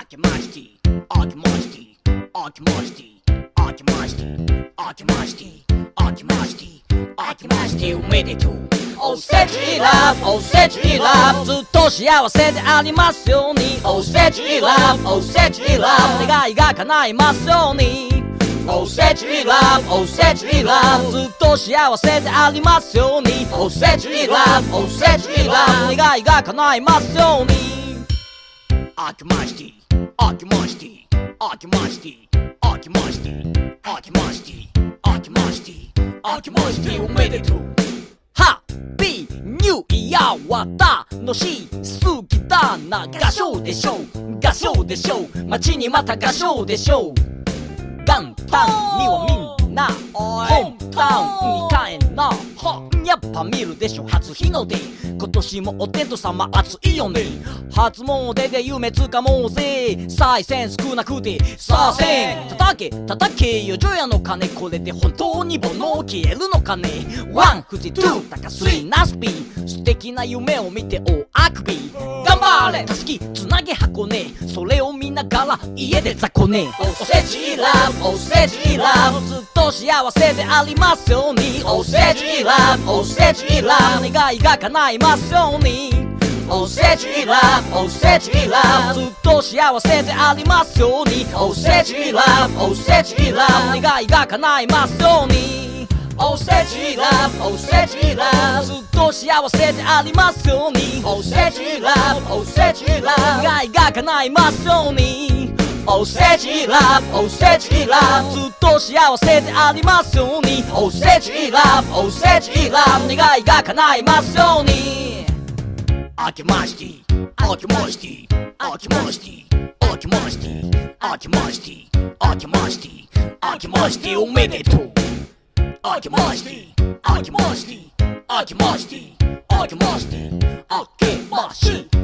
けまして明けまして明けまして明けまして明けまして明けまして明けましておめでとう。おせちLoveおせちLoveずっと幸せでありますように。おせちLoveおせちLove願いが叶いますように。おせちLoveおせちLoveずっと幸せでありますように。おせちLoveおせちLove願いが叶いますように。明けまして明けまして明けまして明けまして明けまして明けまして明けましておめでとう。ハッピーニューイヤーは楽しすぎたな。合唱でしょ合唱でしょ街にまた合唱でしょ。元旦にはみんなホームタウンに帰んな。やっぱ見るでしょ初日の出。今年もお天道様暑いよね。初詣で夢つかもうぜ。賽銭少なくてさあせん叩け叩けよ除夜の鐘。これで本当に煩悩消えるのかね。ワン富士ツー高スリーナスピー素敵な夢を見て大あくび。頑張れたすきつなげ箱根それを見ながら家で雑魚ね。おせちLoveおせちLoveずっと幸せでありますように。おせちLoveおせちLove願いが叶いますように。おせちLoveおせちLoveずっと幸せでありますように。おせちLoveおせちLove願いが叶いますように。おせちLoveおせちLoveずっと幸せでありますように。おせちLoveおせちLove願いが叶いますように。おせちLoveおせちLoveずっと幸せでありますように。おせちLoveおせちLove願いが叶いますように。明けまして明けまして明けまして明けまして明けまして明けまして明けましておめでとう。明けまして明けまして明けまして明けまして明けまして